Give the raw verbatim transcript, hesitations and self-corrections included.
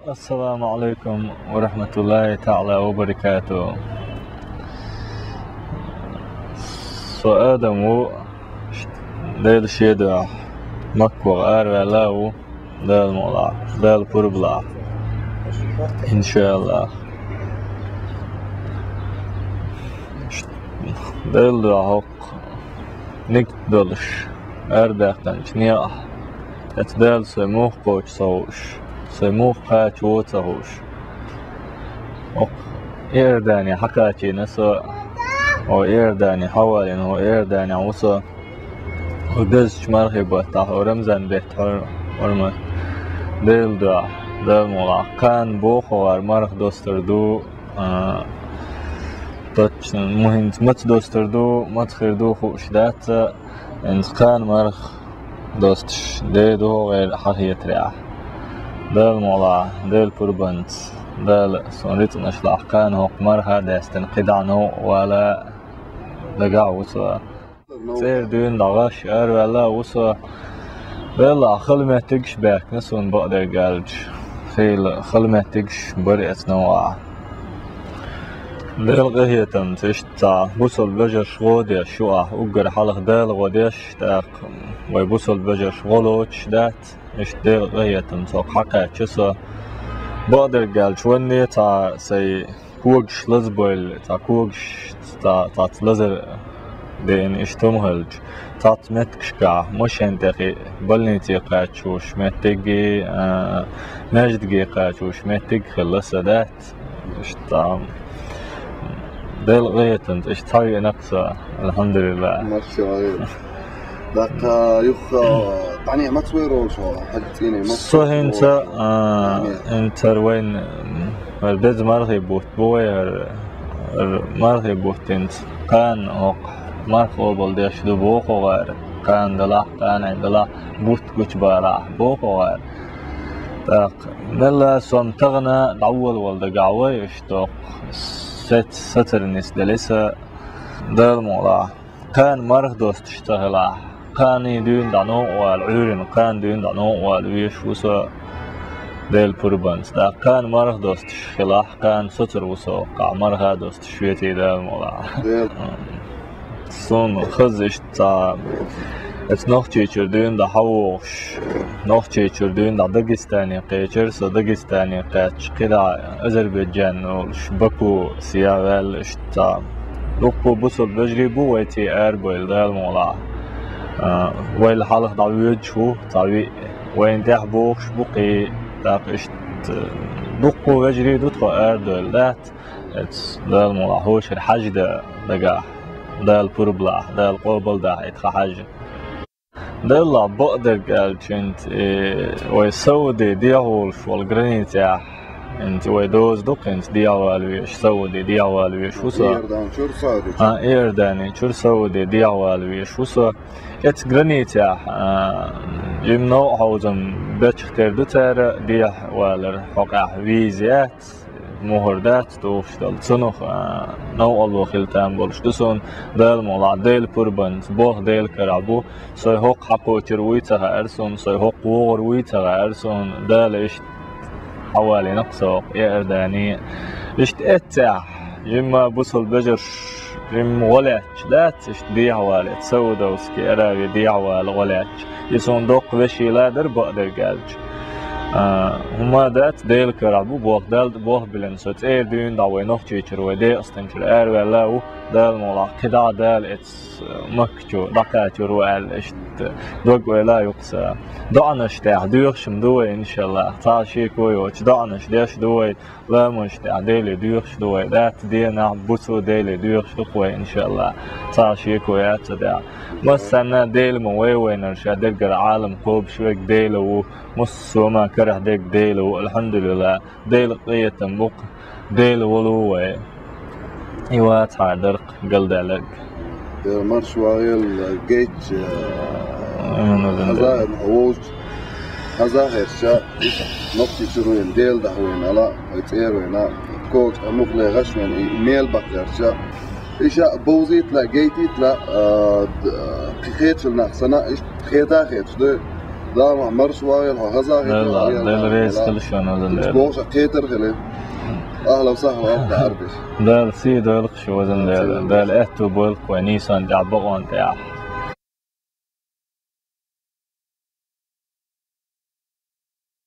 السلام عليكم ورحمة الله تعالى وبركاته. سو آدمو ديل شيدا مكو آر لاو ديل مولا ديل بربلا إن شاء الله. ديل دعوق نك دلش أرداختن نياح اتدال سموخ قوش صوش سموخ قاش ووتهوش إيرداني حكاتي نسا أو إيرداني حوالين أو إيرداني عوصا ودزش مرحبا تاح ورمزان بيت حرمة ديل دعا ديل مولا كان بوخوار مرخ دوستردو آه تاتش مهم مت دوستردو مت خيردو خوش دات انت كان مرخ دوستش دي دو غير حقية رياح ديل مولا ديل بربنت ديل سونريت نشلح كان هوق مرها داستن قدعنو ولا دقع وصا سير دون دغاش ار ولا وصا بلا خلمة تقش باك نسون بقدر قالج خيل خلمة تقش برئت نوع ديل غهية تمتشتا بوصل بجر شغودي شوح وقر حلق ديل غوديش تاق ويبوصل بجر شغولوش دات إيش ديل غهية تمتوق حقا تشسا بقدر قال شوني تا سي كوغش لزبويل تا كوغش تا تا تلزر دين إيش تمهلج تا تمتكشكا مش هنتقي بلني تيقاتشوش متقي آه مجدقي قاتشوش متق خلص دات إيش تا ديل غهية تمت إيش تاي نقصة الحمد لله ما شاء الله. دك يخ يعني ما تصويروا شو حاجتيني ما صو انت آه انت وين البيت مرخي بوت بوي مرخي بوت انت كان هوق مرخو بلديش دو بوخو غير كان دلاح كان عندلا بوت كوش باراح بوخو غير تاق نلا سوم تغنى دعول والد قعوي اشتوق ست ستر نس دلسة دل مولا كان مرخ دوست اشتغلاح كان يدون دانو والعورن كان دون دانو والويش وسا ديل بربنس دا كان مرخ دوست خلاح كان ستر وسا قع مرخ دوست شويتي ديل مولا صون خزش تا ات نوخ تيچر دون دا حووش نوخ تيچر دون دا داغستاني قيچر سا داغستاني قاچ قدا أذربيجان وش باكو سياوال اشتا لوكو بوصل بجري بو ويتي ار بويل ديل مولا آه ويل حالك دعويج هو تعوي وين تحبوش بقي تاقشت دقو بجري دوتو ار دول دات اتس ديل مولا هوش الحاج دا دقاح ديل بربلا ديل قوبل دا اتخا حاج ديل لا بقدر قال جنت ويسودي ديهولش والجرانيتاح انت ويدوز دوق انت ديعوالويش سودي ديعوالويش وصا ايردان شور صادي اه ايرداني شور سودي ديعوالويش وصا ات جرانيتاح جمنو حوزم بتشختر دو تار ديح والر حقع ويزيات مهردات توفشتل صنوخ نوع الله خلتان بولش دسون ديل مولا ديل بربنت بوخ ديل كرعبو سوي هوق حقو ترويتها ارسون سوي هوق وغر ويتها ارسون ديل اشت حوالي نقصه إيرداني اشت اتاح جمع بوصل بجر جم غلاتش دات اشت ديع والي تسودا وسكي اراوي ديع والي غلاتش يسون دوق بشي لا در بقدر قالج آه هما دات ديل كرعبو بوغ دال بوغ بلنسوت اير دين دعوي نوخ تيچر ودي استنشر اير ولاو دال مولا قدا دال اتس مكتو دقاتو روال اشت دوق ولا يقصى دعنا اشتاح ديوخشم دوي ان شاء الله تاشي كويوش دعنا اشتاش دوي لا مشتاح ديلي ديوخش دوي دات دينا بوسو ديلي ديوخش دوي ان شاء الله تاشي كويات دا مسنا ديل موي وينرشا دقر عالم قوب شويك ديلو مص وما كره ديك ديلو الحمد لله ديل قية تنبق ديل ولو ايوات عدرق قلد علق مرش واغيل جيتش هذا هوج هذا هرشا نقطي شروين ديل دهوين على يتيروين كوك مغلي غشمن ميل بقرشا إيشا بوزيت لا جيتيت لا خيتش النقصنا إيش خيتا خيتش ده لا مرش وايل هذا لا لا ريس كل شون هذا بوش كيتر خلي اهلا وسهلا ابدا عربش ده سي ده شو وزن ده ده الاتو بولك ونيسان ده بقون ده